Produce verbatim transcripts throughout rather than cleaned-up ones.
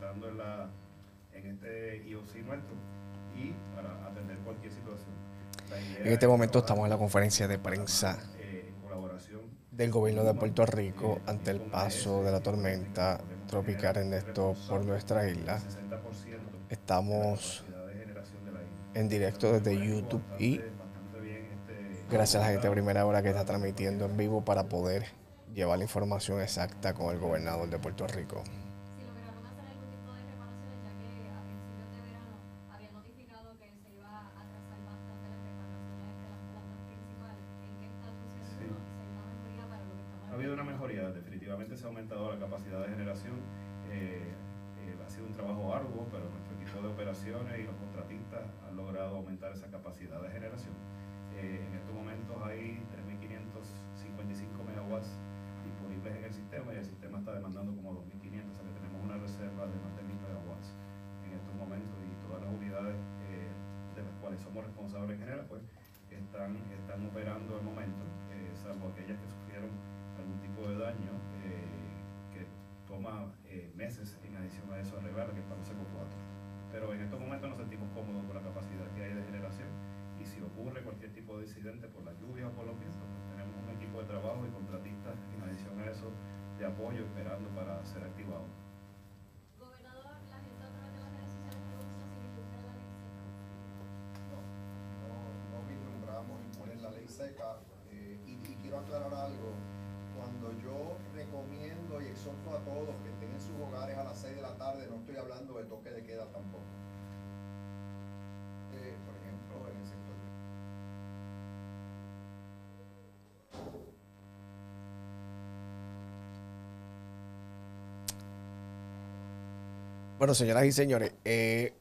operando en, la, en este I O C nuestro y para atender cualquier situación. En este momento estamos en la conferencia de prensa eh, en colaboración del gobierno de Puerto eh, Rico ante el con A E S paso de la y con el tormenta técnico que tropical genera, es Ernesto por responsable nuestra del isla. sesenta por ciento de la Estamos capacidad de generación de la isla. en directo Bastante desde bueno, YouTube y bastante, bastante bien este, gracias a la gente de documentado Primera Hora que para está nuestra transmitiendo en compañera. vivo para poder llevar la información exacta con el gobernador de Puerto Rico. Si lograron hacer algún tipo de reparaciones, ya que a principios de verano había notificado que se iba a atrasar bastante las reparaciones de las plantas principales. ¿En qué estatus se Sí. encuentra? ¿Se dio una mejoría para lo que estamos Ha habido una mejoría, definitivamente se ha aumentado la capacidad de generación. Eh, eh, ha sido un trabajo arduo, pero nuestro equipo de operaciones y los contratistas han logrado aumentar esa capacidad de generación. Eh, en estos momentos hay tres mil quinientos cincuenta y cinco megawatts disponibles en el sistema y el sistema está demandando como dos mil quinientos, o sea que tenemos una reserva de más de mil megawatts en estos momentos y todas las unidades eh, de las cuales somos responsables en general pues están, están operando al momento, eh, salvo aquellas que sufrieron algún tipo de daño eh, que toma eh, meses en adición a eso arreglar, que es para Seco cuatro. Pero en estos momentos nos sentimos cómodos con la capacidad que hay de generación y si ocurre cualquier tipo de incidente por la lluvia o por los vientos, pues tenemos un equipo de trabajo y contratistas en adición a eso de apoyo esperando para ser activado. Gobernador, la gente a través de las redes sociales pregunta si vislumbra la ley seca. No, no, no vislumbramos imponer la ley seca eh, y, y quiero aclarar algo. Cuando yo recomiendo y exhorto a todos que estén en sus hogares a las seis de la tarde, no estoy hablando de toque de queda tampoco. Eh, por ejemplo, en el sector de... Bueno, señoras y señores, eh,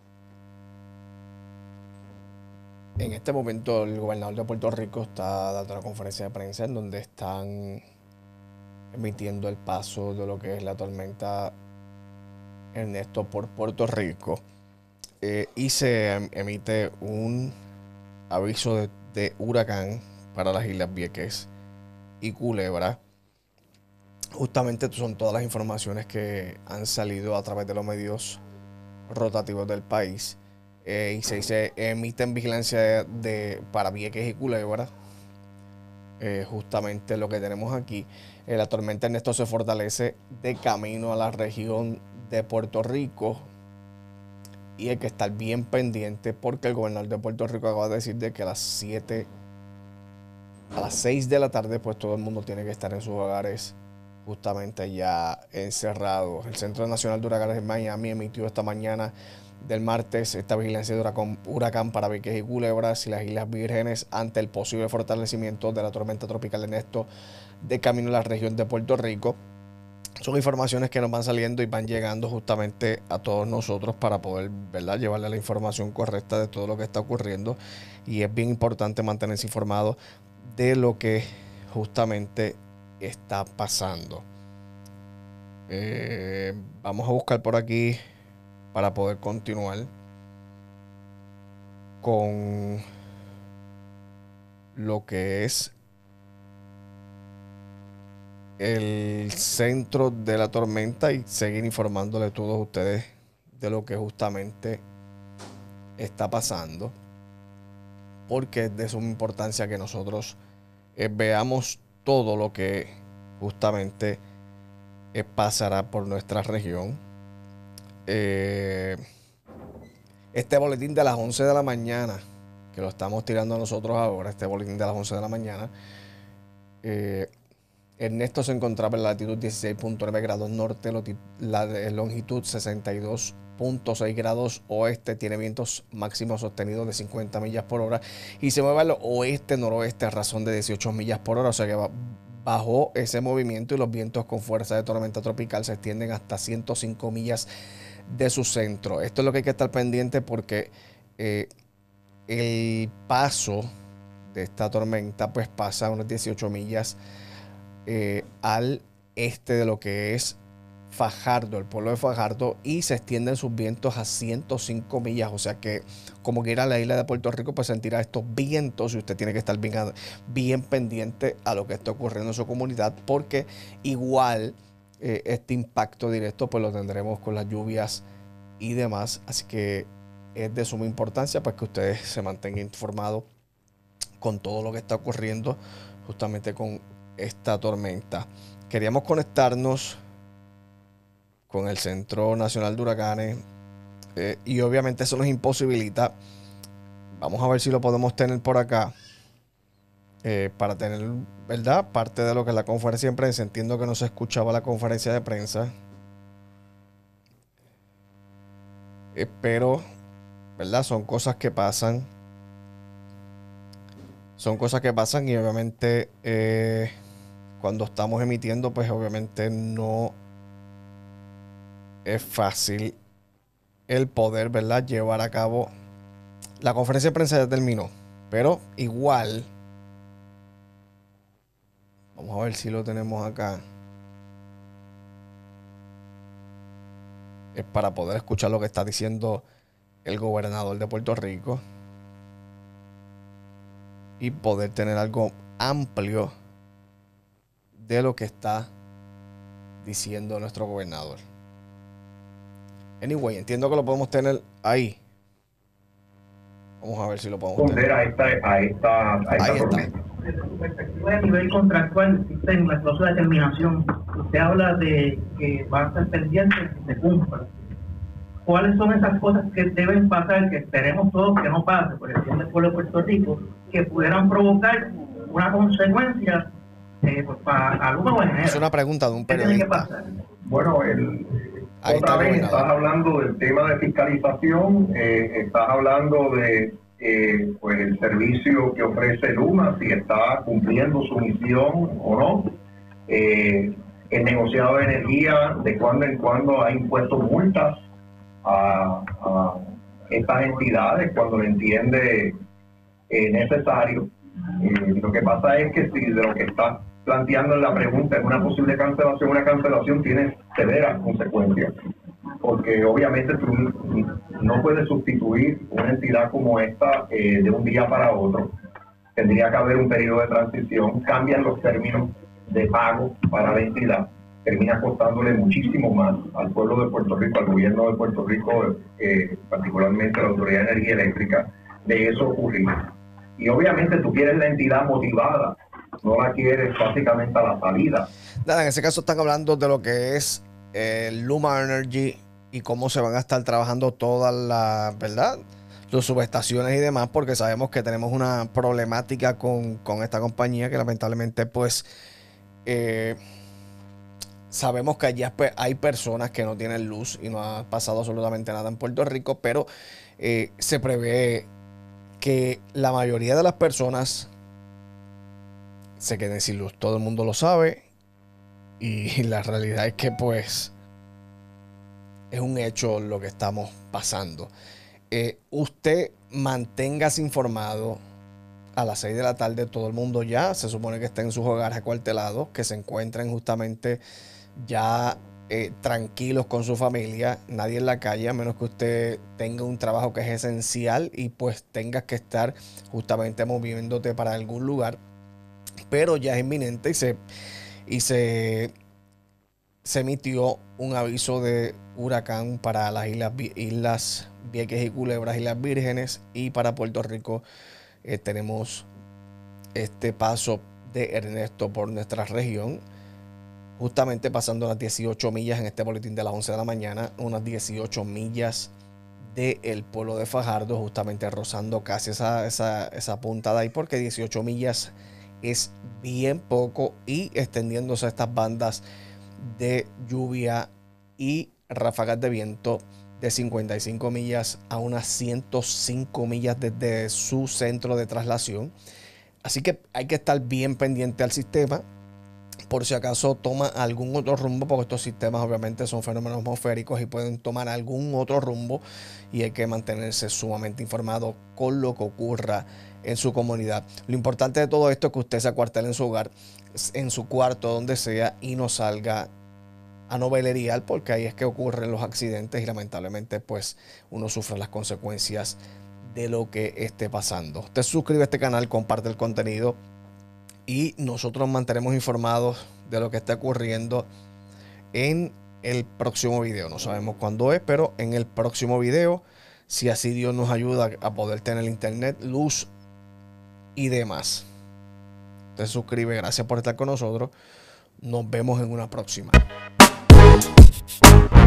en este momento el gobernador de Puerto Rico está dando una conferencia de prensa en donde están emitiendo el paso de lo que es la tormenta Ernesto por Puerto Rico eh, y se em- emite un aviso de, de huracán para las Islas Vieques y Culebra. Justamente son todas las informaciones que han salido a través de los medios rotativos del país eh, y se, se emiten vigilancia de, de, para Vieques y Culebra. Eh, justamente lo que tenemos aquí, eh, la tormenta Ernesto se fortalece de camino a la región de Puerto Rico y hay que estar bien pendiente porque el gobernador de Puerto Rico acaba de decir de que a las siete, a las seis de la tarde, pues todo el mundo tiene que estar en sus hogares justamente ya encerrados. El Centro Nacional de Huracanes de Miami emitió esta mañana del martes esta vigilancia de huracán, huracán para Vieques y Culebras y las Islas Vírgenes ante el posible fortalecimiento de la tormenta tropical Ernesto de camino a la región de Puerto Rico. Son informaciones que nos van saliendo y van llegando justamente a todos nosotros para poder, ¿verdad?, llevarle la información correcta de todo lo que está ocurriendo. Y es bien importante mantenerse informado de lo que justamente está pasando. Eh, vamos a buscar por aquí para poder continuar con lo que es el centro de la tormenta y seguir informándole a todos ustedes de lo que justamente está pasando, porque es de suma importancia que nosotros eh, veamos todo lo que justamente eh, pasará por nuestra región. Eh, este boletín de las once de la mañana, que lo estamos tirando nosotros ahora, este boletín de las once de la mañana, eh, Ernesto se encontraba en la latitud dieciséis punto nueve grados norte, la de longitud sesenta y dos punto seis grados oeste, tiene vientos máximos sostenidos de cincuenta millas por hora y se mueve al oeste-noroeste a razón de dieciocho millas por hora, o sea que va, bajó ese movimiento y los vientos con fuerza de tormenta tropical se extienden hasta ciento cinco millas de su centro. Esto es lo que hay que estar pendiente porque eh, el paso de esta tormenta pues pasa a unas dieciocho millas Eh, al este de lo que es Fajardo, el pueblo de Fajardo, y se extienden sus vientos a ciento cinco millas, o sea que como quiera la isla de Puerto Rico pues sentirá estos vientos y usted tiene que estar bien, bien pendiente a lo que está ocurriendo en su comunidad porque igual eh, este impacto directo pues lo tendremos con las lluvias y demás. Así que es de suma importancia pues que ustedes se mantengan informados con todo lo que está ocurriendo justamente con esta tormenta. Queríamos conectarnos con el Centro Nacional de Huracanes eh, y obviamente eso nos imposibilita. Vamos a ver si lo podemos tener por acá eh, para tener, ¿verdad?, parte de lo que es la conferencia de prensa. Entiendo que no se escuchaba la conferencia de prensa, eh, pero, ¿verdad?, son cosas que pasan. Son cosas que pasan y obviamente eh, cuando estamos emitiendo, pues obviamente no es fácil el poder, ¿verdad?, llevar a cabo. La conferencia de prensa ya terminó, pero igual vamos a ver si lo tenemos acá. Es para poder escuchar lo que está diciendo el gobernador de Puerto Rico y poder tener algo amplio de lo que está diciendo nuestro gobernador. Anyway, entiendo que lo podemos tener ahí. Vamos a ver si lo podemos tener. A esta, a esta, a esta Ahí tormenta. está. Desde su perspectiva a nivel contractual, existen las cláusulas de terminación. Usted habla de que va a estar pendiente que se cumpla. ¿Cuáles son esas cosas que deben pasar, que esperemos todos que no pase, por el bien del pueblo de Puerto Rico, que pudieran provocar una consecuencia eh, pues, para alguna manera? Es una pregunta de un ¿Qué tiene que periodista. pasar? Bueno, el, Ahí está otra el vez gobernador. estás hablando del tema de fiscalización, eh, estás hablando de eh, pues el servicio que ofrece Luma, si está cumpliendo su misión o no. Eh, el negociado de energía, de cuando en cuando ha impuesto multas a, a estas entidades cuando lo entiende eh, necesario. Eh, lo que pasa es que si de lo que está planteando en la pregunta es una posible cancelación, una cancelación tiene severas consecuencias, porque obviamente tú no puedes sustituir una entidad como esta eh, de un día para otro. Tendría que haber un periodo de transición, cambian los términos de pago para la entidad, termina costándole muchísimo más al pueblo de Puerto Rico, al gobierno de Puerto Rico, eh, particularmente a la Autoridad de Energía Eléctrica, de eso ocurrir. Y obviamente tú quieres la entidad motivada, no la quieres básicamente a la salida. Nada, en ese caso están hablando de lo que es eh, Luma Energy y cómo se van a estar trabajando todas las, ¿verdad?, las subestaciones y demás, porque sabemos que tenemos una problemática con, con esta compañía que lamentablemente pues eh, sabemos que allá hay personas que no tienen luz y no ha pasado absolutamente nada en Puerto Rico, pero eh, se prevé que la mayoría de las personas se queden sin luz. Todo el mundo lo sabe y la realidad es que pues es un hecho lo que estamos pasando. Eh, usted manténgase informado. A las seis de la tarde todo el mundo ya se supone que está en sus hogares acuartelados, que se encuentren justamente ya eh, tranquilos con su familia, nadie en la calle, a menos que usted tenga un trabajo que es esencial y pues tengas que estar justamente moviéndote para algún lugar. Pero ya es inminente y se, y se, se emitió un aviso de huracán para las islas, islas Vieques y Culebras, Islas Vírgenes, y para Puerto Rico eh, tenemos este paso de Ernesto por nuestra región, justamente pasando las dieciocho millas en este boletín de las once de la mañana, unas dieciocho millas del pueblo de Fajardo, justamente rozando casi esa, esa, esa punta de ahí, porque dieciocho millas es bien poco, y extendiéndose a estas bandas de lluvia y ráfagas de viento de cincuenta y cinco millas a unas ciento cinco millas desde su centro de traslación. Así que hay que estar bien pendiente al sistema por si acaso toma algún otro rumbo, porque estos sistemas obviamente son fenómenos atmosféricos y pueden tomar algún otro rumbo, y hay que mantenerse sumamente informado con lo que ocurra en su comunidad. Lo importante de todo esto es que usted se acuartele en su hogar, en su cuarto, donde sea, y no salga a novelerial, porque ahí es que ocurren los accidentes y lamentablemente pues uno sufre las consecuencias de lo que esté pasando. Usted suscribe a este canal, comparte el contenido y nosotros mantenemos informados de lo que está ocurriendo en el próximo video. No sabemos cuándo es, pero en el próximo video, si así Dios nos ayuda a poder tener internet, luz y demás. Te suscribe, gracias por estar con nosotros. Nos vemos en una próxima.